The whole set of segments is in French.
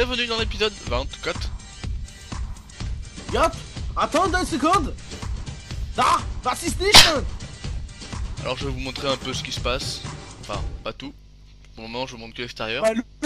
bienvenue dans l'épisode 24. Yop, attends 2 secondes. Ah, was ist nicht? Alors je vais vous montrer un peu ce qui se passe. Enfin, pas tout. Pour le moment je vous montre que l'extérieur.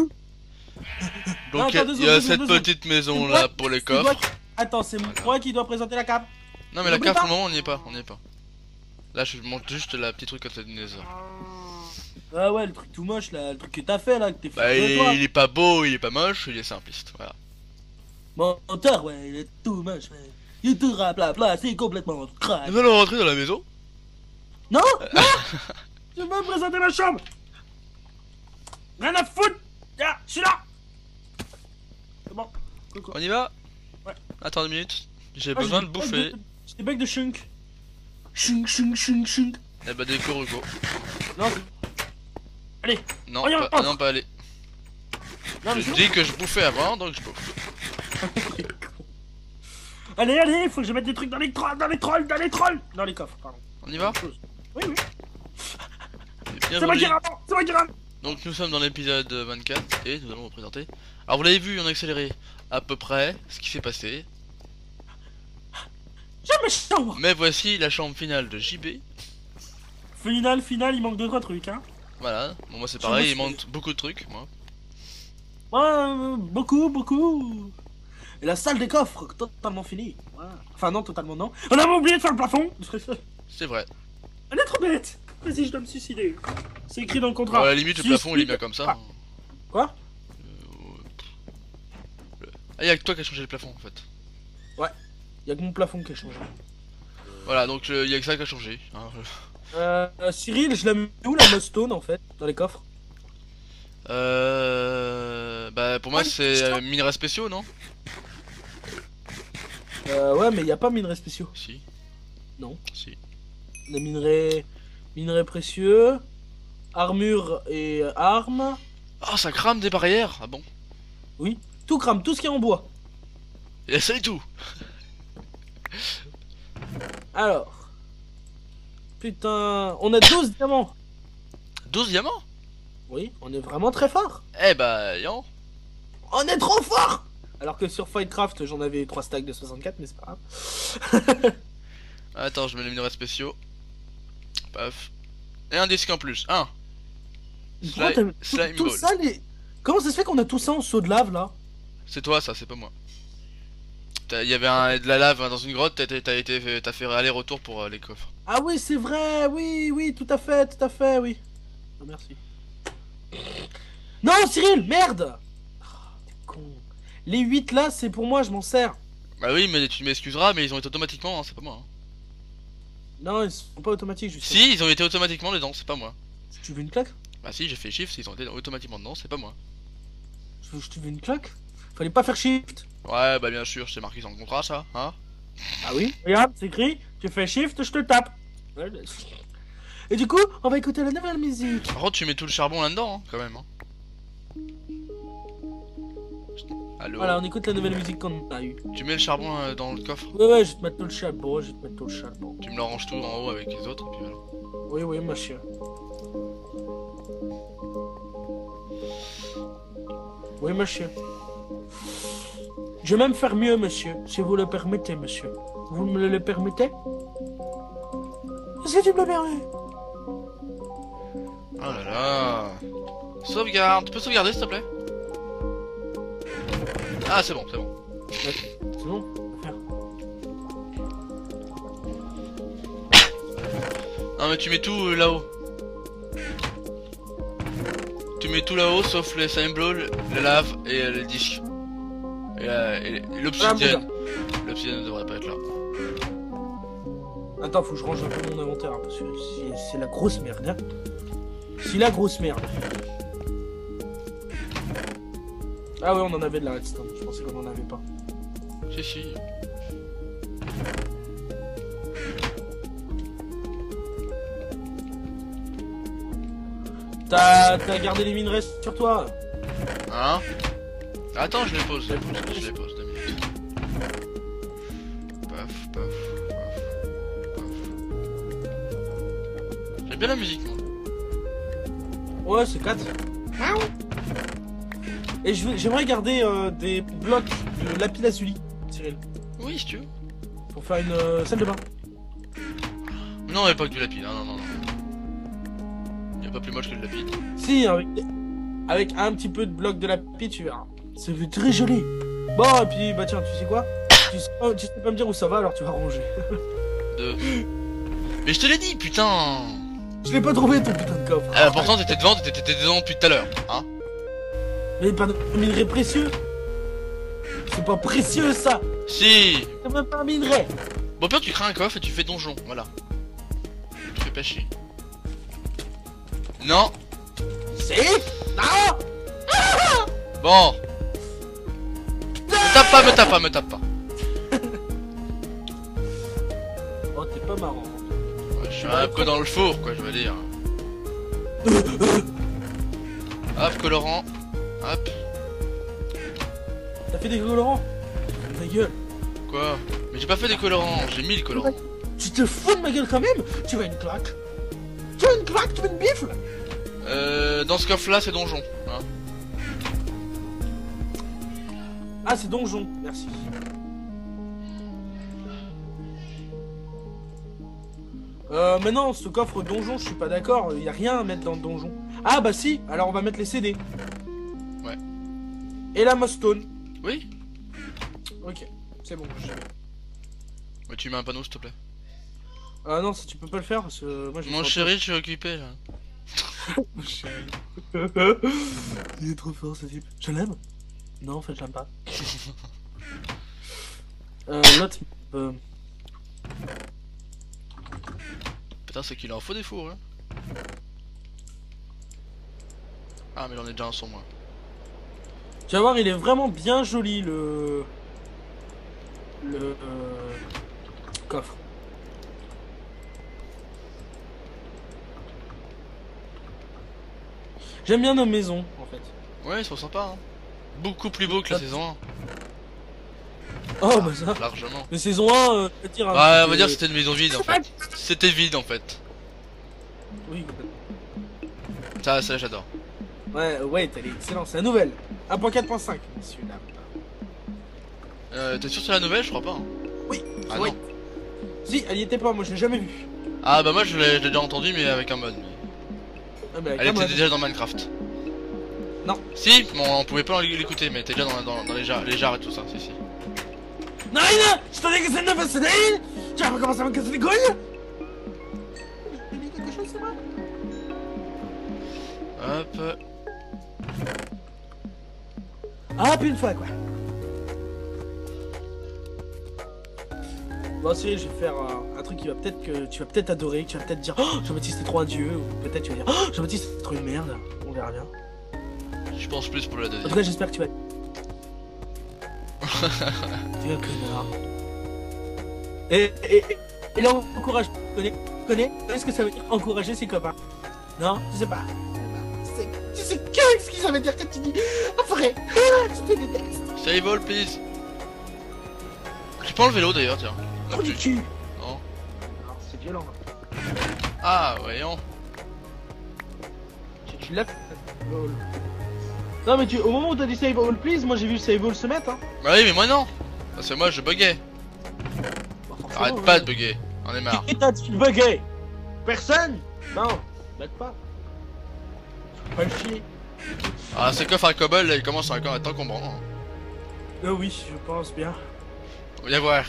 Donc il y a cette petite maison là pour les coffres. Attends, c'est moi qui dois présenter la cape. Non mais la cave pour le moment on n'y est pas, Là je montre juste la petite truc à cette Nether. Ah ouais, le truc tout moche là, le truc que t'as fait là, que t'es Bah fier de toi. il est pas beau, il est pas moche, il est simpliste, voilà. Menteur, ouais, il est tout moche, ouais. Il est tout raplapla, c'est complètement crack. Nous allons rentrer dans la maison. Non, non. Je veux me présenter ma chambre. Rien à foutre. Tiens, je suis là. C'est bon. Coucou. On y va? Ouais. Attends 2 minutes, j'ai besoin de bouffer. J'ai des bugs de chunk. Chunk, chunk, chunk, chunk. Eh bah des Rugo. Non. Allez. Non, On y va, pas, non, pas aller. Non, mais Je c'est dis que je bouffais avant, donc je bouffe. Allez, allez, faut que je mette des trucs dans les trolls, dans les coffres, pardon. On y va? Oui, oui. Bienvenue. C'est moi qui rentre, c'est moi qui rentre. Donc nous sommes dans l'épisode 24 et nous allons vous présenter. Alors vous l'avez vu en accéléré à peu près ce qui s'est passé. J'ai ma chambre. Mais voici la chambre finale de JB. Final, il manque 2-3 trucs, hein. Voilà, bon moi c'est pareil, il manque beaucoup de trucs moi. Ouais, beaucoup. Et la salle des coffres, totalement finie. Ouais. Enfin non, totalement non. On avait oublié de faire le plafond. C'est vrai. On est trop bête. Vas-y, je dois me suicider. C'est écrit dans le contrat. À la limite le plafond il est bien comme ça. Quoi? Ah y'a que toi qui a changé le plafond en fait. Ouais, y'a que mon plafond qui a changé. Voilà donc y'a que ça qui a changé. Hein. Cyril, je la mets où la Mustone en fait? Dans les coffres? Bah pour moi c'est minerais spéciaux non? Ouais, mais y a pas minerais spéciaux. Si. Non. Si. Les minerais précieux, armure et armes. Oh ça crame des barrières. Ah bon? Oui, tout crame, tout ce qui est en bois. Et c'est tout. Alors. Putain, on a 12 diamants. 12 diamants? Oui, on est vraiment très fort. Eh bah yon. On est trop fort. Alors que sur Fightcraft, j'en avais 3 stacks de 64, mais c'est pas grave. Attends, je mets les minerais spéciaux. Paf. Et un disque en plus. Un. Slime Tout ball. ça, comment ça se fait qu'on a tout ça en seau de lave là? C'est toi ça, c'est pas moi. Il y avait de la lave dans une grotte, t'as fait aller-retour pour les coffres. Ah oui, c'est vrai, oui, tout à fait, oui. Oh, merci. Non, Cyril, merde. Oh, t'es con. Les 8 là, c'est pour moi, je m'en sers. Bah oui, mais tu m'excuseras, mais ils ont été automatiquement, hein, c'est pas moi. Hein. Non, ils sont pas automatiques, justement. Si, ils ont été automatiquement dedans, c'est pas moi. Tu veux une claque? Bah si, j'ai fait shift, ils ont été automatiquement dedans, c'est pas moi. Tu veux une claque? Fallait pas faire shift. Ouais, bah bien sûr, c'est marqué dans le contrat ça, hein. Ah oui? Regarde, c'est écrit, tu fais shift, je te tape. Et du coup, on va écouter la nouvelle musique. Par contre, tu mets tout le charbon là-dedans, hein, quand même. Hein. Allô. Voilà, on écoute la nouvelle musique qu'on a eue. Tu mets le charbon dans le coffre. Ouais, je vais te mettre tout le charbon, Tu me l'arranges tout en haut avec les autres, et puis voilà. Oui, monsieur. Oui, monsieur. Je vais même faire mieux, monsieur, si vous le permettez, monsieur. Vous me le permettez? Est-ce que tu me le permets? Oh là là. Sauvegarde, tu peux sauvegarder s'il te plaît? Ah c'est bon, c'est bon. Ouais, c'est bon, on va faire. Non mais tu mets tout là-haut. Tu mets tout là-haut sauf les slime balls, la lave et le disque. Et l'obsidienne. L'obsidienne ne devrait pas être là. Attends, faut que je range un peu mon inventaire, hein, parce que c'est la grosse merde, hein. C'est la grosse merde. Ah ouais, on en avait de la redstone, je pensais qu'on en avait pas. Si. T'as gardé les minerais sur toi? Hein? Attends, je les pose 2 minutes. Paf. J'aime bien la musique, moi. Ouais, c'est 4. Et j'aimerais garder des blocs de lapis lazuli, Cyril. Oui, si tu veux. Pour faire une salle de bain. Non, y'a pas que du lapis, non. Y'a pas plus moche que le lapis. Si, avec un petit peu de blocs de lapis, tu verras. Ça fait très joli. Bon, et puis, bah tiens, tu sais quoi? Tu sais pas me dire où ça va, alors tu vas ranger. Mais je te l'ai dit, putain. Je l'ai pas trouvé ton putain de coffre. Pourtant t'étais devant depuis tout à l'heure, hein. Mais pas de minerai précieux. C'est pas précieux ça. Si. C'est même pas un minerai. Bon, pire tu crées un coffre et tu fais donjon, voilà. Tu fais pas chier. Non. Si. Non. Bon. Me tape pas. Oh, t'es pas marrant. Ouais, je suis un peu dans le four, quoi, je veux dire. Hop, colorant. Hop. T'as fait des colorants? Ta gueule. Quoi? Mais j'ai pas fait des colorants, j'ai mis le colorant. Tu te fous de ma gueule quand même? Tu veux une claque? Tu veux une claque? Tu veux une bifle? Dans ce coffre là c'est donjon, hein. Ah, c'est donjon, merci. Maintenant, ce coffre donjon, je suis pas d'accord, y a rien à mettre dans le donjon. Ah bah si, alors on va mettre les CD. Ouais. Et la Mostone. Oui. Ok, c'est bon. Ouais, tu mets un panneau s'il te plaît. Ah non, si tu peux pas le faire, parce que moi j'ai... Mon chéri, je suis occupé là. Mon chéri. Il est trop fort ce type. Je l'aime? Non, en fait, je l'aime pas. L'autre... Putain, c'est qu'il en faut des fours, hein. Ah, mais j'en ai déjà un sur moi. Tu vas voir, il est vraiment bien joli le coffre. J'aime bien nos maisons en fait. Ouais, ils sont sympas, hein. Beaucoup plus beau que la saison 1. Oh bah ça. Largement. Mais saison 1, dire, Ouais, on va dire que c'était une maison vide en fait. C'était vide en fait. Oui. Ça j'adore. Ouais, elle est excellente, c'est la nouvelle. 1.4.5, messieurs, dames. T'es sûr que c'est la nouvelle? Je crois pas. Hein. Oui, Ah oui. non. Si, elle y était pas, moi je l'ai jamais vue. Ah bah moi je l'ai déjà entendu mais avec un mode. Ah, mais Elle était déjà dans Minecraft. Non. Si, bon, on pouvait pas l'écouter mais elle était déjà dans les jars et tout ça, si. Non, je t'en ai que c'est une nouvelle CD. Tu vas recommencer à me casser les couilles. J'ai dit quelque chose, c'est vrai. Hop. Ah, puis une fois quoi. Bon, si, je vais faire un truc qui va peut-être que tu vas peut-être adorer, que tu vas peut-être dire oh, Jean-Baptiste c'est trop un dieu, ou peut-être tu vas dire oh, Jean-Baptiste c'est trop une merde. On verra bien. Je pense plus pour la En deuxième. tout cas, j'espère que tu vas. Tu es un connard. Et là, on encourage. Tu connais ce que ça veut dire encourager ses copains? Non, je sais pas. Tu sais que ce que ça veut dire quand tu dis enfoiré. Je te déteste. Save all please. Je prends le vélo d'ailleurs, tiens. Trop du cul. Non. Alors, c'est violent. Ah, voyons. Tu l'as. Non, mais au moment où t'as dit save all please, moi j'ai vu save all se mettre. Hein. Bah oui, mais moi non. Parce que moi je buguais. Arrête pas de bugger. On est marre. Qui t'a dit de bugger? Personne. Non, bug pas. Pas le chier. Ah, ce coffre à cobble là, il commence encore à être encombrant. Hein. Oui, je pense bien. On va y voir.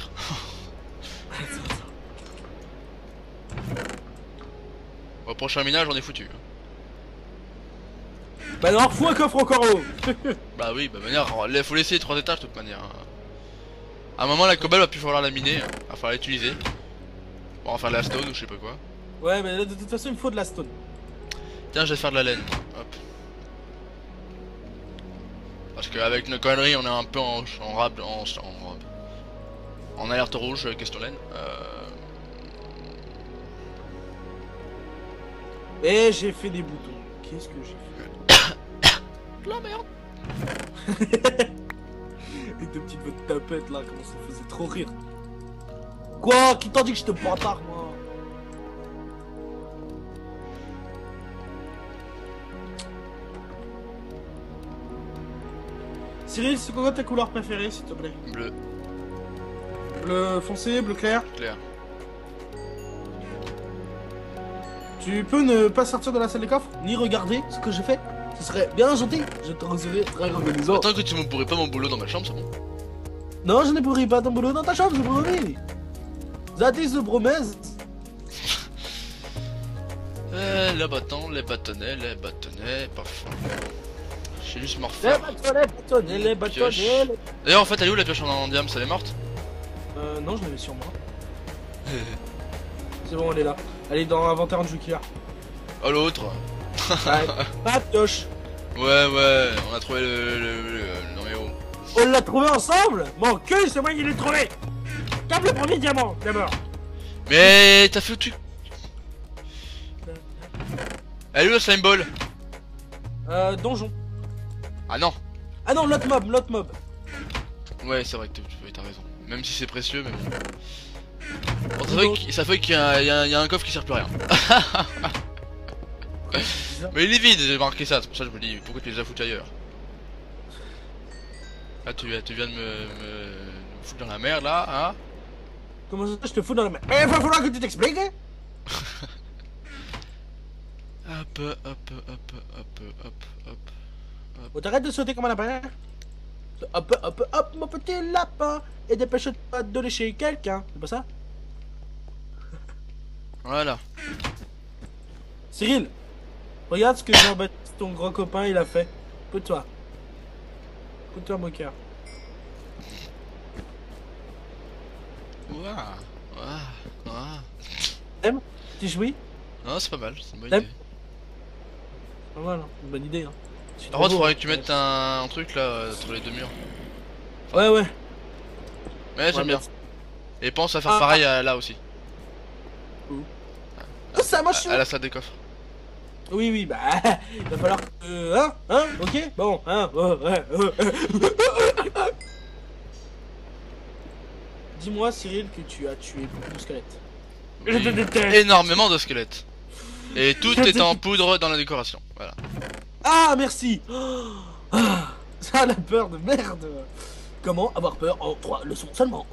Au prochain minage, on est foutu. Bah non, fous un coffre encore haut. Bah oui, bah manière, faut laisser les 3 étages de toute manière. À un moment, la cobble va plus falloir la miner, va falloir l'utiliser. Bon, on va faire de la stone ou je sais pas quoi. Ouais, mais de toute façon, il me faut de la stone. Tiens, je vais faire de la laine. Hop. Parce qu'avec nos conneries, on est un peu en alerte rouge, question laine. Et j'ai fait des boutons. Qu'est-ce que j'ai fait? La merde. Et deux petites voix de tapette là, comment ça faisait trop rire. Quoi? Qui t'a dit que j'étais bâtard, moi? Cyril, c'est quoi ta couleur préférée, s'il te plaît? Bleu, Bleu foncé, bleu clair? clair. Tu peux ne pas sortir de la salle des coffres, ni regarder ce que j'ai fait. Ce serait bien gentil. Je te recevrai très organisant. Attends que tu me pourrais pas mon boulot dans ma chambre, c'est bon. Non, je ne pourrai pas ton boulot dans ta chambre, je promets. That is the promesse. Les bâtonnets, parfum. J'ai juste me Les refaire. bâtonnets, les bâtonnets. D'ailleurs, en fait, elle est où la pioche en diamant? Elle est morte? Non, je l'avais sur moi. C'est bon, elle est là. Elle est dans l'inventaire de Jukia. Oh, l'autre. Ouais, pas de pioche. Ouais, on a trouvé non mais oh. On l'a trouvé ensemble. Mon cul, c'est moi qui l'ai trouvé. Tape le premier diamant, d'abord. Mais t'as fait le truc. Elle est où le slime ball? Donjon. Ah non. Ah non, l'autre mob. Ouais, c'est vrai que t'as raison. Même si c'est précieux, mais bon. Bon, ça fait qu'il y a un coffre qui sert plus à rien. Mais il est vide, j'ai marqué ça, c'est pour ça que je me dis pourquoi tu les as foutus ailleurs. Là tu viens de me foutre dans la merde là, hein. Comment ça, je te fous dans la main? Il va falloir que tu t'expliques, hein. Hop. Oh, t'arrêtes de sauter comme un lapin. Hop, mon petit lapin. Et dépêche-toi de lécher quelqu'un. C'est pas ça? Voilà. Cyril, regarde ce que Jean-Baptiste, ton grand copain, il a fait. Écoute-toi. Écoute-toi, mon cœur. Ouah. T'aimes? Tu jouis? Non, c'est pas mal, c'est une bonne T'aimes? idée. Pas mal, hein. Une bonne idée, hein. Par contre, faudrait que tu mettes un truc là entre les deux murs. Ouais. Ouais, j'aime bien. Et pense à faire pareil là aussi. Où? Ça marche. À la salle des coffres. Oui, bah, il va falloir que... ok, bon, Dis-moi, Cyril, que tu as tué beaucoup de squelettes. Oui, Je te déteste. énormément de squelettes. Et tout est en poudre dans la décoration. Voilà. Ah, merci. Ça a la peur de merde. Comment avoir peur en 3 leçons seulement.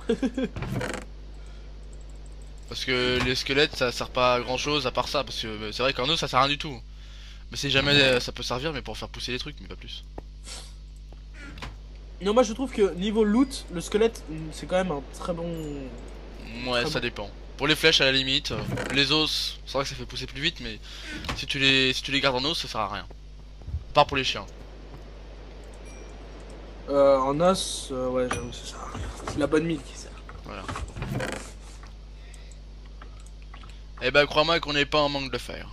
Parce que les squelettes ça sert pas à grand chose à part ça. Parce que c'est vrai qu'en eau ça sert à rien du tout. Mais c'est jamais ça peut servir mais pour faire pousser les trucs mais pas plus. Non, moi je trouve que niveau loot, le squelette c'est quand même un très bon... Ouais, ça dépend. Pour les flèches à la limite, les os, c'est vrai que ça fait pousser plus vite mais si tu les gardes en os ça sert à rien. À part pour les chiens. En os, ouais j'avoue c'est ça. C'est la bonne mine qui sert. Voilà. Eh ben crois-moi qu'on n'est pas en manque de fer.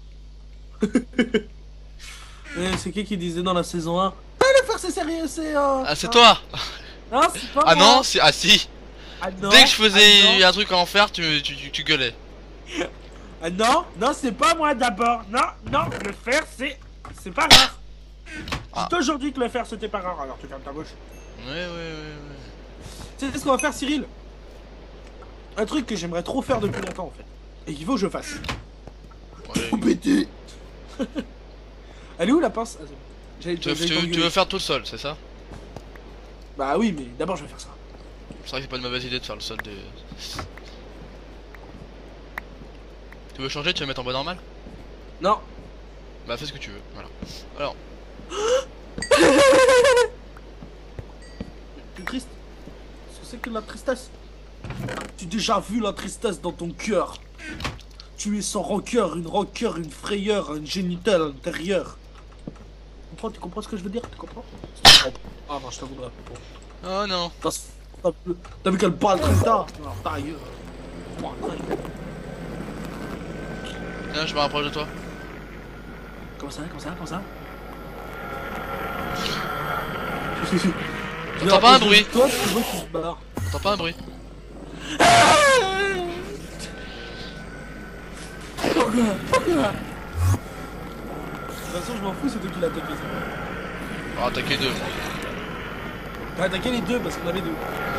C'est qui disait dans la saison 1? Ah, le fer c'est sérieux, c'est... Ah c'est toi. Non, c'est pas Ah moi. non, ah si. Ah non. Dès que je faisais Ah un truc en fer, tu gueulais. non, c'est pas moi d'abord. Non, le fer c'est pas rare. Ah. C'est aujourd'hui que le fer c'était pas rare, alors tu fermes ta bouche. Ouais. Tu sais ce qu'on va faire, Cyril? Un truc que j'aimerais trop faire depuis longtemps en fait. Et qu'il faut que je fasse. Ouais. Oh pété. Elle est où la pince? Ah, c'est bon. Tu veux faire tout seul, c'est ça? Bah oui, mais d'abord je vais faire ça. C'est vrai que c'est pas une mauvaise idée de faire le sol des... Tu veux changer, tu veux mettre en bois normal? Non. Bah fais ce que tu veux, voilà. Alors. T'es triste? Qu'est-ce que c'est que la tristesse? Tu as déjà vu la tristesse dans ton cœur? Tu es sans rancœur, une frayeur, un génital à l'intérieur. Tu comprends ce que je veux dire? Tu comprends? Ah non, je t'en voudrais pas. Oh non. T'as vu quelle balle Tristan? Ta gueule. Tiens, je me rapproche de toi. Comment ça? T'entends pas un bruit? Toi, tu vois qui se barre. T'entends pas un bruit? Pourquoi? De toute façon, je m'en fous, c'est toi qui l'as attaqué. On va attaquer deux. T'as attaqué les deux parce qu'on avait deux.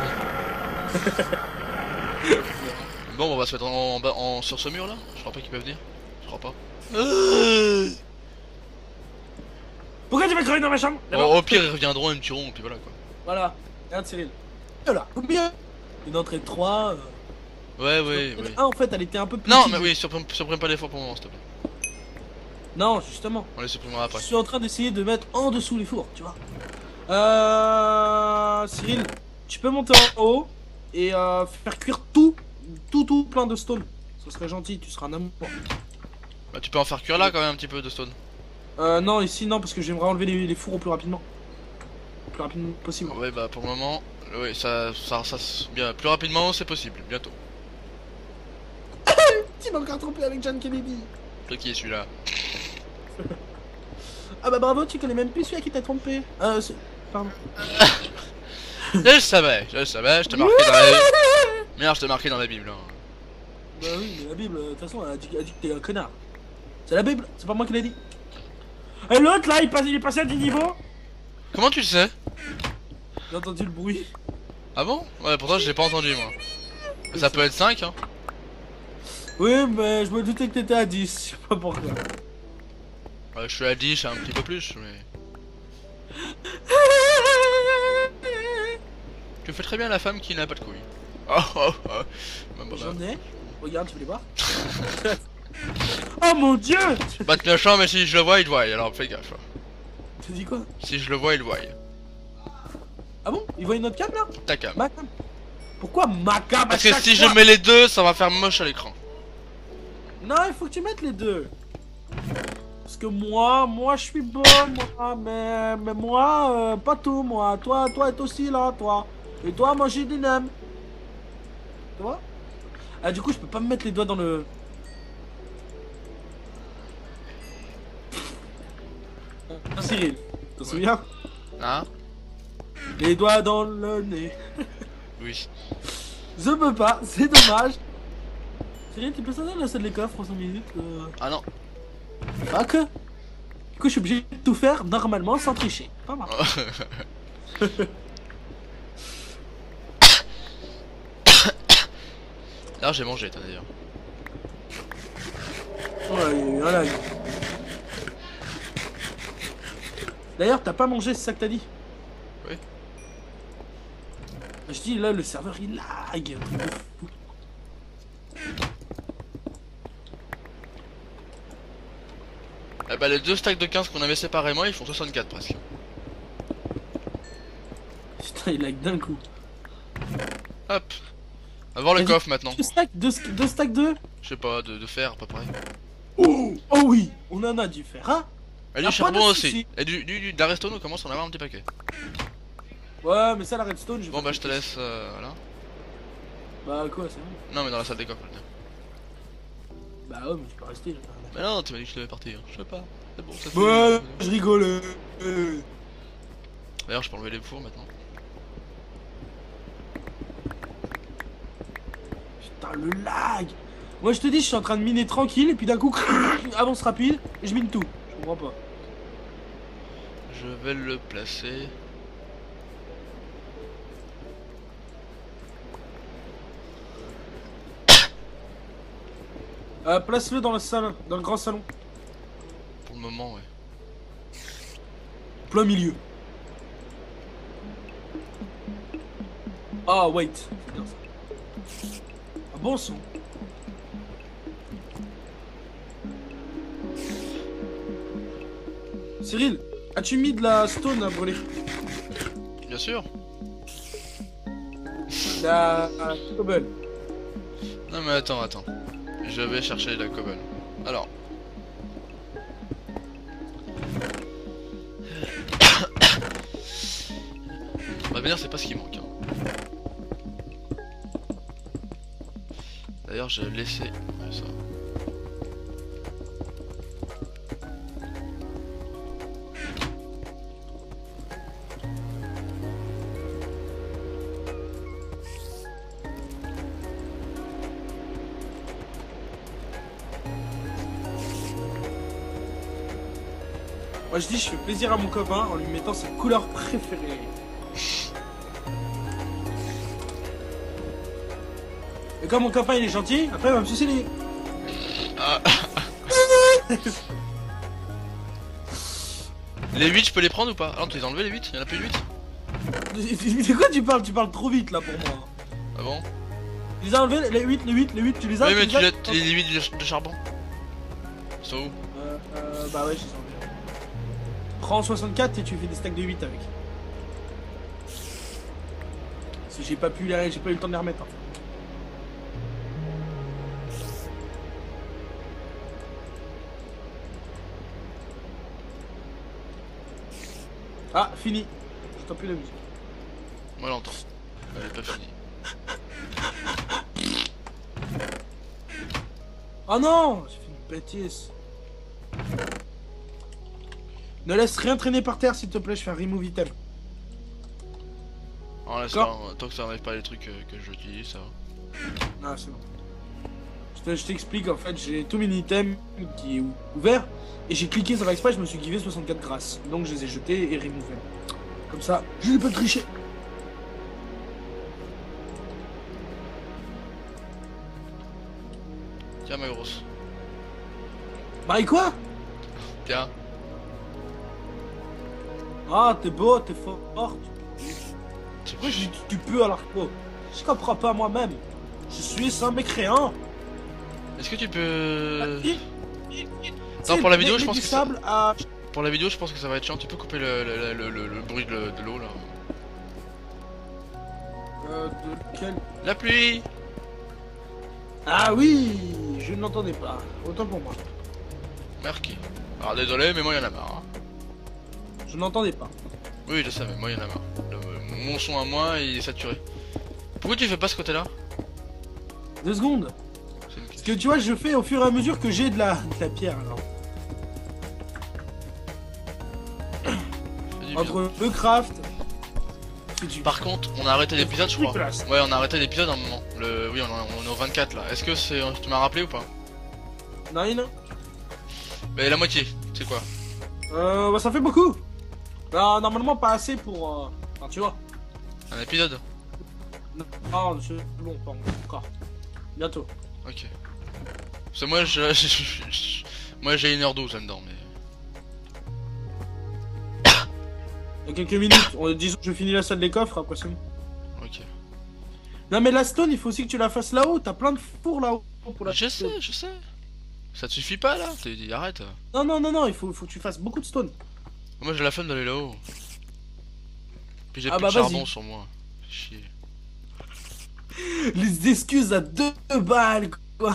Bon, on va se mettre sur ce mur là. Je crois pas qu'ils peuvent venir. Je crois pas. Pourquoi tu vas crever dans ma chambre? Au pire, ils reviendront et me tueront, puis voilà quoi. Voilà, regarde Cyril. Voilà, combien? Une entrée de 3. Ouais, ouais, ouais. Ah, en fait, elle était un peu plus. Non, petite. mais oui, supprime pas l'effort pour le moment, s'il te plaît. Non, justement. On les supprimera Je après. suis en train d'essayer de mettre en dessous les fours, tu vois. Cyril, tu peux monter en haut et faire cuire tout plein de stone. Ce serait gentil, tu seras un amour. Bah, tu peux en faire cuire là quand même un petit peu de stone. Non, ici non, parce que j'aimerais enlever les fours au plus rapidement. Le plus rapidement possible. Ouais, bah pour le moment, oui, bien, plus rapidement c'est possible, bientôt. Tu m'as encore trompé avec John Kennedy. C'est qui est celui-là? Ah bah bravo, tu connais même plus celui qui t'a trompé. Pardon. Je le savais, je t'ai marqué dans la... Merde, je t'ai marqué dans la Bible. Hein. Bah oui, mais la Bible, de toute façon, elle a dit que t'es un connard. C'est la Bible, c'est pas moi qui l'ai dit. Et l'autre là, il est passé à 10 niveaux. Comment tu le sais? J'ai entendu le bruit. Ah bon? Ouais, pourtant je l'ai pas entendu moi. Mais ça peut être 5 hein. Oui, mais je me doutais que t'étais à 10, je sais pas pourquoi. Ouais, je suis à 10, je suis un petit peu plus, mais... Tu fais très bien la femme qui n'a pas de couilles. Oh oh oh. Bah. J'en ai. Regarde, tu veux les voir? Oh mon dieu! Bah te méchant, mais si je le vois, il le voit, alors fais gaffe. Tu dis quoi? Si je le vois, il le voit. Ah bon? Il voit une autre cam là? Ta cam. Ma cam? Pourquoi ma cam? Parce que si je mets les deux, ça va faire moche à l'écran. Non, il faut que tu mettes les deux. Parce que moi je suis bon, moi, mais moi, pas tout, moi. Toi est aussi là, toi. Et toi, moi j'ai des nems. Tu vois? Ah, du coup, je peux pas me mettre les doigts dans le. Cyril, t'en souviens? Hein? Les doigts dans le nez. Oui. Je peux pas, c'est dommage. Cyril, tu peux sortir la salle des coffres en 5 minutes Ah non. Fuck. Du coup, je suis obligé de tout faire normalement sans tricher. Pas mal. Là j'ai mangé toi d'ailleurs. Ouais, il y a eu un lag. D'ailleurs, t'as pas mangé, c'est ça que t'as dit? Oui. Je dis là, le serveur il lag. Un truc de fou. Eh bah les deux stacks de 15 qu'on avait séparément, ils font 64 presque. Putain, il lag d'un coup. Hop. Va voir le coffre maintenant. Deux stacks de. Je sais pas, de fer à peu près. Oh, oh oui, on en a dû faire, hein? Et Y a du pas charbon de aussi. souci. Et de la redstone, on commence à en avoir un petit paquet. Ouais, mais ça, la redstone, je. Bon bah je te laisse, voilà. Bah quoi, c'est bon. Non mais dans la salle des coffres. Bah ouais, mais tu peux rester. Mais non, tu m'as dit que je devais partir. Je sais pas. C'est bon, ça Ouais, fait... je rigole. D'ailleurs, je peux enlever les fours maintenant. Putain, le lag. Moi, je te dis, je suis en train de miner tranquille, et puis d'un coup, avance rapide, et je mine tout. Je comprends pas. Je vais le placer. Place-le dans le salon, dans le grand salon. Pour le moment, ouais. Plein milieu. Ah, wait. C'est bien ça. Ah, bon son. Cyril, as-tu mis de la stone à brûler? Bien sûr. La cobble. Non mais attends. Je vais chercher la cobble. Alors. On va venir, c'est pas ce qui manque. Hein. D'ailleurs, j'ai laissé ouais, ça. Moi je dis je fais plaisir à mon copain en lui mettant sa couleur préférée. Et comme mon copain il est gentil, après il va me sucer les... Ah. Les 8 je peux les prendre ou pas? Ah non, tu les as enlevés les 8? Y'en a plus de 8? De quoi tu parles? Tu parles trop vite là pour moi. Ah bon? Tu les as enlevés, les 8, tu les as? Oui mais tu les as tu les 8 de charbon. Ils sont où? Bah ouais, je les ai enlevés. Prends 64 et tu fais des stacks de 8 avec. Si j'ai pas eu le temps de les remettre. Hein. Ah, fini. J'entends plus la musique. Moi j'entends. Elle est pas finie. Oh non, j'ai fait une bêtise. Ne laisse rien traîner par terre s'il te plaît, je fais un remove item. Alors là, tant que ça n'enlève pas les trucs que j'utilise, ça va. Ah, c'est bon. Je t'explique, en fait, j'ai tout mon item qui est ouvert. Et j'ai cliqué sur exprès, je me suis givé 64 grâces. Donc je les ai jetés et remové. Comme ça, je n'ai pas triché. Tiens ma grosse. Bah et quoi? Tiens. Ah, t'es beau, t'es forte. Pourquoi je dis tu peux alors que je comprends pas moi-même. Je suis un mécréant. Est-ce que tu peux... Non, pour la vidéo, je pense que ça... Pour la vidéo, je pense que ça va être chiant. Tu peux couper le bruit de l'eau là. De quel... La pluie. Ah oui, je ne l'entendais pas. Autant pour moi. Marqué. Alors désolé, mais moi il y en a marre. Hein. Je n'entendais pas. Oui, je sais, mais moi il y en a marre. Mon son à moi, il est saturé. Pourquoi tu fais pas ce côté-là? 2 secondes. Parce que tu vois, je fais au fur et à mesure que j'ai de la pierre. Alors. Entre le craft. Par contre, on a arrêté l'épisode, je crois. Ouais, on a arrêté l'épisode à un moment. Oui, on est au 24 là. Est-ce que c'est. Tu m'as rappelé ou pas? Non. Mais la moitié, c'est quoi? Bah ça fait beaucoup. Bah, normalement pas assez pour. Enfin, tu vois. Un épisode? Non, c'est bon, pas encore. Bientôt. Ok. Parce que moi, moi j'ai 1h12 là-dedans, mais. Dans quelques minutes, disons que je finis la salle des coffres, après c'est bon. Ok. Non mais la stone, il faut aussi que tu la fasses là-haut, t'as plein de fours là-haut pour la Je sais. Ça te suffit pas là? T'as dit arrête. Non, il faut que tu fasses beaucoup de stone. Moi j'ai la flemme d'aller là-haut. Puis j'ai plus bah de charbon sur moi. Fais chier. Les excuses à 2 balles, quoi.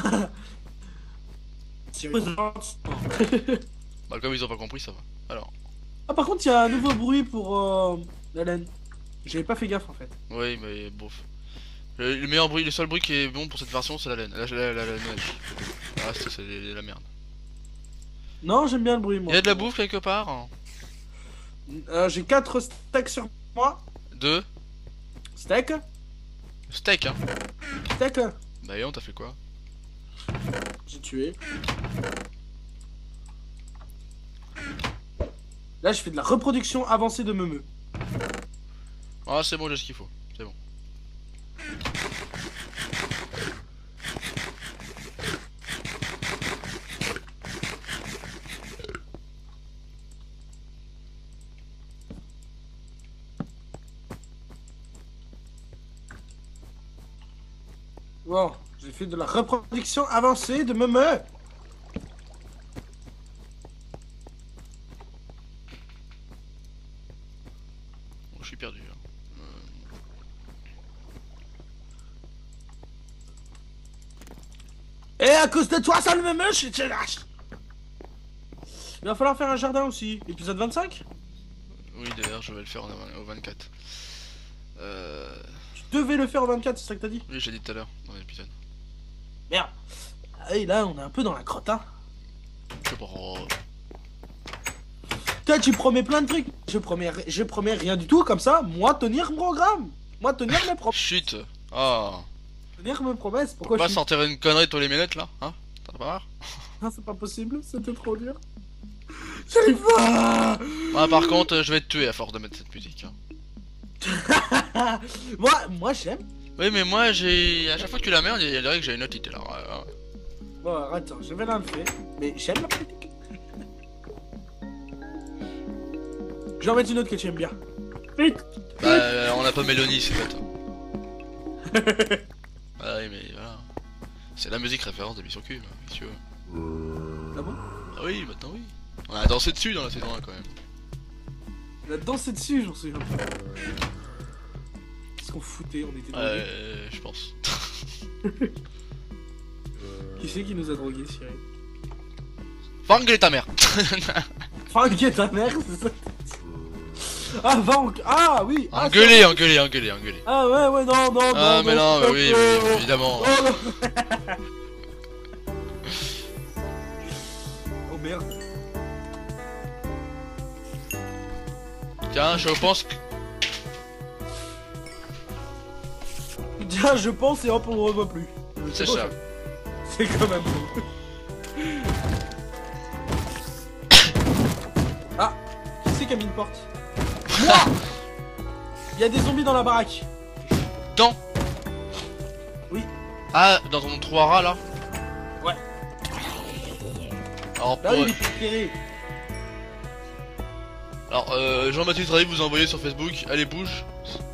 Bah comme ils ont pas compris, ça va. Alors. Ah par contre, il y a un nouveau bruit pour la laine. J'avais pas fait gaffe en fait. Oui, mais bof. Le meilleur bruit, le seul bruit qui est bon pour cette version, c'est la laine. La neige. Ah, c'est la merde. Non, j'aime bien le bruit, moi. Il y a de la bouffe quelque part hein. J'ai 4 steaks sur moi. 2 Steak. Steak, hein. Steak. Bah, et on t'a fait quoi? J'ai tué. Là, je fais de la reproduction avancée de meumeux. Ah, c'est bon, j'ai ce qu'il faut. C'est bon. Bon, j'ai fait de la reproduction avancée de meumeux. Bon, je suis perdu. Hein. Et à cause de toi, ça le meumeux, je te lâche. Il va falloir faire un jardin aussi. Épisode 25? Oui, d'ailleurs, je vais le faire au 24. Tu devais le faire au 24, c'est ça que t'as dit? Oui, j'ai dit tout à l'heure dans l'épisode. Merde. Ah, et là, on est un peu dans la crotte, hein. Je sais pas. Toi, tu promets plein de trucs. Je promets rien du tout, comme ça, moi, tenir mon programme. Moi, tenir mes promesses. Chut. Ah. Tenir mes promesses. Pourquoi Pas je s'enterrer une connerie tous les minutes là, hein? T'en as pas marre? Ah, c'est pas possible, c'était trop dur. J'arrive pas. Ah, par contre, je vais te tuer à force de mettre cette musique. Hein. moi j'aime. Oui, mais moi, j'ai. À chaque fois que tu la mets, on dirait que j'ai une otite alors. Bon, attends, je vais l'enlever. Mais j'aime la politique. Je vais en mettre une autre que tu aimes bien. Vite. Bah, on a pas Mélanie, c'est pas toi. Ah oui, mais voilà. C'est la musique référence de Mission Cube, monsieur. Ah bon? Ah oui, maintenant oui. On a dansé dessus dans la saison 1 quand même. On a dansé dessus, j'en souviens pas. Qu'est-ce qu'on foutait? On était drogués. Je pense. Qui c'est qui nous a drogués, Cyril? Va engueuler ta mère. Franck et ta mère, c'est ça? Ah, ah oui! Ah, Engueuler. Ah ouais, non, Ah, mais non, mais oui, oui, évidemment. Oh, non. Oh merde. Tiens, je pense que. Tiens, je pense et hop, on ne revoit plus. C'est beau, ça. C'est quand même beau. Ah, qui c'est qui a mis une porte? Moi. Il y a des zombies dans la baraque. Dans. Oui. Ah, dans ton trou à rats là. Ouais. Alors, Là, il est éclairé. Alors, Jean-Baptiste Ravi vous a envoyé sur Facebook. Allez, bouge.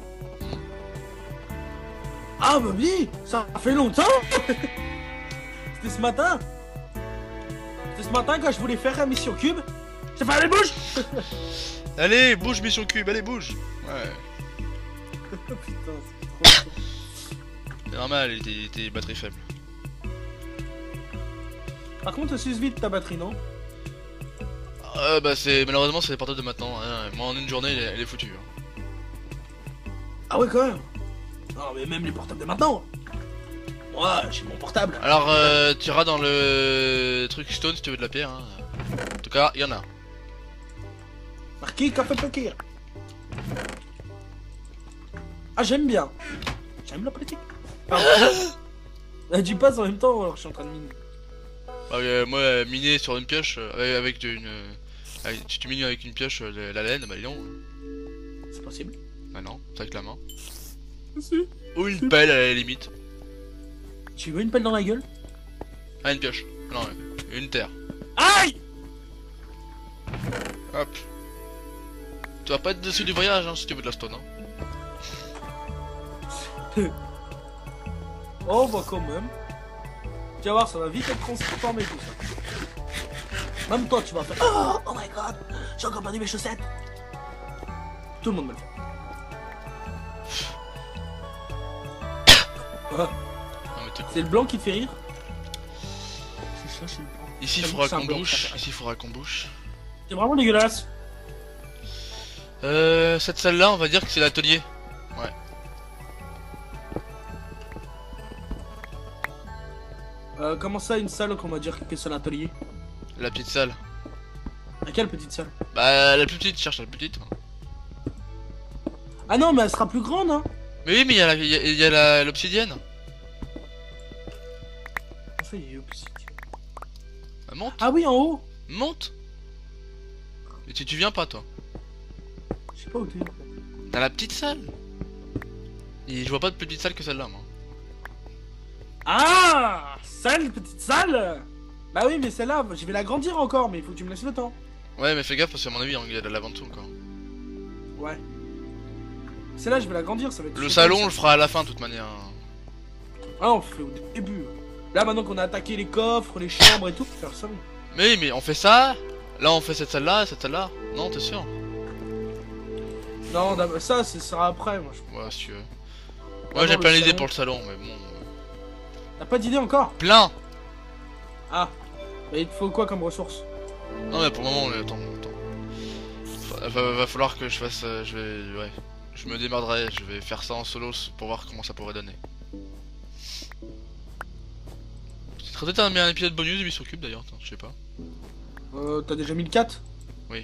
Ah bah oui, ça fait longtemps. C'était ce matin. C'était ce matin quand je voulais faire un Mission Cube. J'ai fait, allez, bouge. Allez, bouge, Mission Cube, allez, bouge. Ouais. Putain, c'est trop chaud. C'est normal, il était batterie faible. Par contre, suce vite ta batterie, non? Bah, malheureusement, c'est les portables de maintenant. Hein. Moi, en une journée, elle est foutue. Hein. Ah ouais, quand même. Non, mais même les portables de maintenant. Moi, j'ai mon portable. Alors, tu iras dans le truc stone si tu veux de la pierre. Hein. En tout cas, il y en a. Marqué café Fakir. Ah, j'aime bien. J'aime la politique. Dis pas en même temps, alors je suis en train de miner. Bah, moi, miner sur une pioche, avec si tu mines avec une pioche la laine, bah, dis donc. C'est possible. Bah, non, c'est avec la main. Si. Ou une pelle à la limite. Tu veux une pelle dans la gueule? Ah, une pioche. Non, une terre. Aïe! Hop. Tu vas pas être dessus du voyage hein, si tu veux de la stone. Hein. Oh bah quand même. Tu vas voir, ça va vite être transformé tout ça. Même toi tu vas faire oh my god, j'ai encore perdu mes chaussettes. Tout le monde me le fait. Non, mais t'es con. C'est le blanc qui te fait rire? C'est ça, c'est le blanc. Ici il faudra qu'on bouche. Ici il faudra qu'on bouche. C'est vraiment dégueulasse. Cette salle là on va dire que c'est l'atelier. Ouais. Comment ça une salle qu'on va dire que c'est l'atelier? La petite salle. À quelle petite salle? Bah la plus petite, cherche la plus petite. Ah non mais elle sera plus grande hein. Mais oui mais il y a l'obsidienne. Ça y est, Monte. ah oui en haut. Monte. Mais tu viens pas toi. Je sais pas où t'es. T'as la petite salle. Et je vois pas de plus petite salle que celle-là moi. Ah, salle, petite salle. Bah oui mais celle-là, je vais l'agrandir encore mais il faut que tu me laisses le temps. Ouais mais fais gaffe parce qu'à mon avis il y a de l'avant dessous encore. Ouais. Celle-là je vais l'agrandir, ça va être... Le salon on le fera à la fin de toute manière. Ah on fait au début. Là maintenant qu'on a attaqué les coffres, les chambres et tout, faut faire ça. Mais oui mais on fait ça. Là on fait cette salle là, cette salle là. Non t'es sûr? Non ça ce sera après moi je... Ouais si tu veux. Ah Moi non, j'ai plein le d'idées salon. pour le salon mais bon. T'as pas d'idée encore? Plein. Ah. Bah il te faut quoi comme ressources? Non mais pour le moment attends. Va falloir que je fasse... ouais. Je me démerderai, je vais faire ça en solo pour voir comment ça pourrait donner. C'est peut-être un épisode bonus de Mission Cube d'ailleurs, je sais pas. T'as déjà mis le 4? Oui.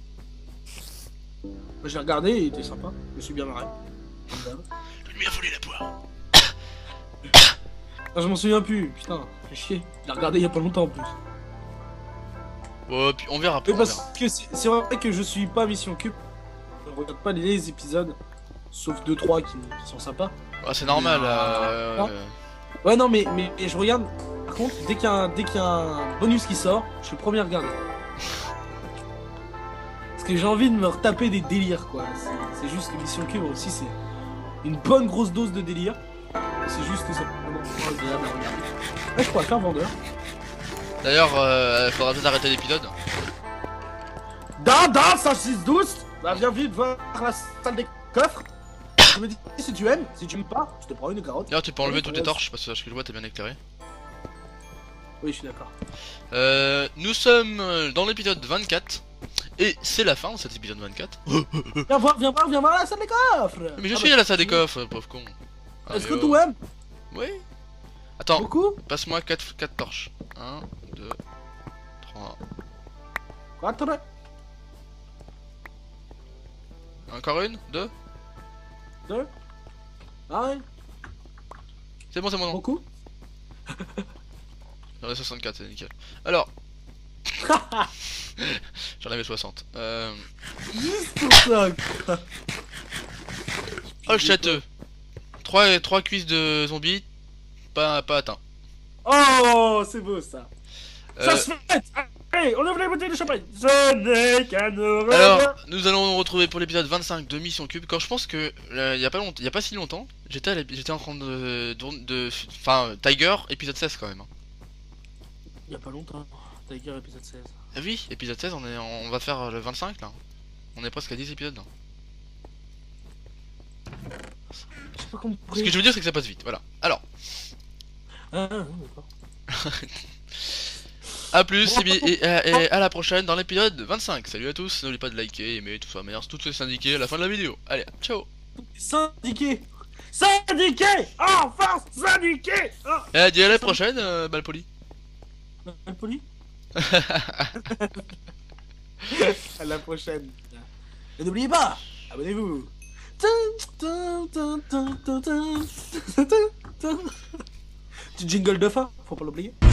Bah, j'ai regardé et il était sympa, je me suis bien marré. Je lui ai volé la poire. Ah, je m'en souviens plus, putain, fais chier. Je l'ai regardé il y a pas longtemps en plus. Ouais, puis on verra après. Mais parce que c'est vrai que je suis pas Mission Cube. Je regarde pas les épisodes, sauf 2-3 qui sont sympas. Ah, c'est normal. Ouais, non, mais je regarde. Par contre, dès qu'il y a un bonus qui sort, je suis le premier à regarder. Parce que j'ai envie de me retaper des délires, quoi. C'est juste que Mission Cube aussi, c'est une bonne grosse dose de délire. C'est juste ça. Vraiment agréable à regarder. Ouais, je pourrais faire vendeur. D'ailleurs, faudra peut-être arrêter l'épisode. Dada, ça 6-12. Bah viens vite voir la salle des coffres. Tu me dis si tu aimes, si tu aimes pas, je te prends une carotte. D'ailleurs, tu peux enlever toutes les torches parce que ce que je vois, t'es bien éclairé. Oui, je suis d'accord. Nous sommes dans l'épisode 24. Et c'est la fin de cet épisode 24. Viens voir la salle des coffres. Mais je suis à la salle des coffres, pauvre con. Est-ce que Allez, tu aimes Oui. Attends, beaucoup? passe-moi 4 torches. 1, 2, 3. 4. Encore une 2. 2. Ah ouais. C'est bon, non. Beaucoup. J'en ai 64, c'est nickel. Alors. J'en avais 60. Juste pour ça. Oh, le château. 3 cuisses de zombies. Pas atteint. Oh, c'est beau ça. Ça Euh, se fait. Allez, on ouvre les bouteilles de champagne. Ce n'est qu'un heureux. Alors, nous allons nous retrouver pour l'épisode 25 de Mission Cube. Quand je pense que il y a pas si longtemps, j'étais en train enfin, Tiger épisode 16 quand même. Hein. Il y a pas longtemps. Tiger épisode 16. Ah oui, épisode 16, on va faire le 25 là. On est presque à 10 épisodes là. J'ai pas compris. Ce que je veux dire, c'est que ça passe vite. Voilà. Alors, Ah, d'accord. à plus et à la prochaine dans l'épisode 25. Salut à tous. N'oubliez pas de liker, aimer, tout ça. Meilleur, tout est syndiqué à la fin de la vidéo. Allez, ciao. Syndiqué. Syndiqué. Enfin syndiqué. Oh. Et dis à la prochaine, Balpoli. Poli. À la prochaine. Et n'oubliez pas, abonnez-vous. Tu jingle de fin, faut pas l'oublier.